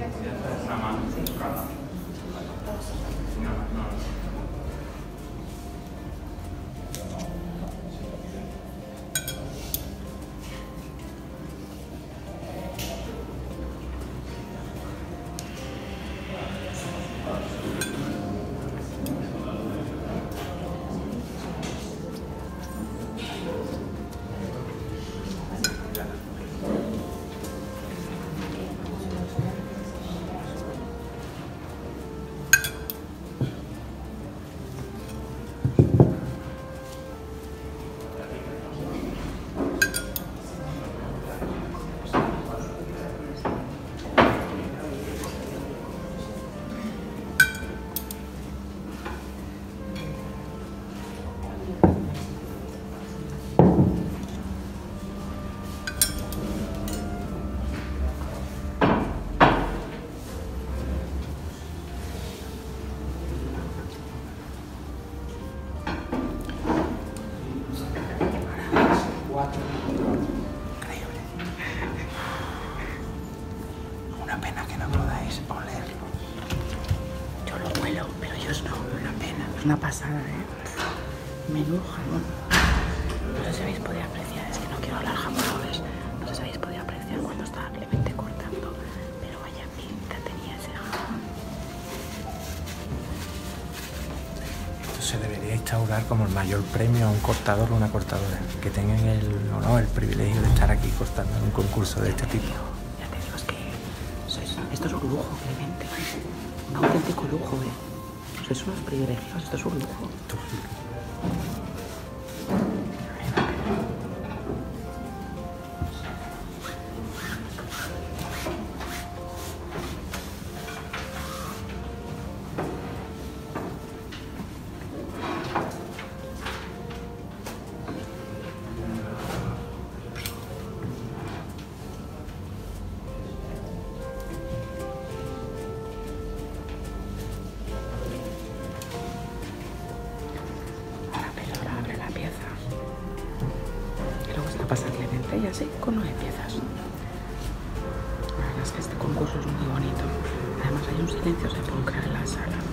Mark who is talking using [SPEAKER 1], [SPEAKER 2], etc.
[SPEAKER 1] Una mano.
[SPEAKER 2] Increíble. Una pena que no podáis olerlo. Yo lo huelo, pero ellos no. Una pena. Es una pasada, ¿eh? Menudo jamón. No sé si habéis podido apreciar, es que no quiero hablar jamones. No sé si habéis podido apreciar cuando estaba Clemente cortando, pero vaya pinta tenía ese jamón. Esto se debería instaurar como el mayor premio a un cortador o una cortadora, que tengan el honor, el privilegio de estar aquí cortando en un concurso de este tipo. Ya te digo, es que esto es un lujo, Clemente. Un auténtico lujo, ¿eh? Sois unos privilegiados, esto es un lujo. Pasa Clemente y así con 9 piezas. La verdad es que este concurso es muy bonito. Además hay un silencio sepulcral en la sala.